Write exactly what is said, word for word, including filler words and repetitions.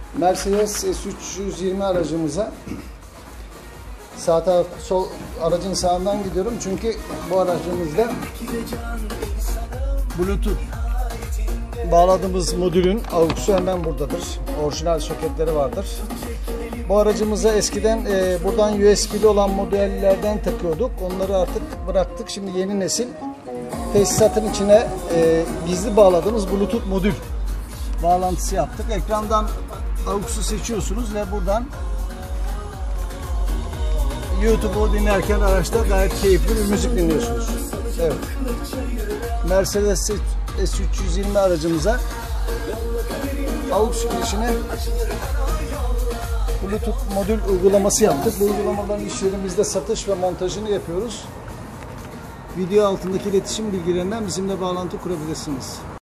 Mercedes S üç yüz yirmi aracımıza sağ taraf, sol aracın sağından gidiyorum çünkü bu aracımızda Bluetooth bağladığımız modülün AUX'u hemen buradadır. Orijinal soketleri vardır. Bu aracımıza eskiden e, buradan U S B'li olan modellerden takıyorduk. Onları artık bıraktık. Şimdi yeni nesil tesisatın içine e, gizli bağladığımız Bluetooth modül bağlantısı yaptık. Ekrandan AUX'u seçiyorsunuz ve buradan YouTube'u dinlerken araçta gayet keyifli bir müzik dinliyorsunuz. Evet. Mercedes S üç yüz yirmi aracımıza AUX girişine Bluetooth modül uygulaması yaptık. Bu uygulamaların iş yerimizde satış ve montajını yapıyoruz. Video altındaki iletişim bilgilerinden bizimle bağlantı kurabilirsiniz.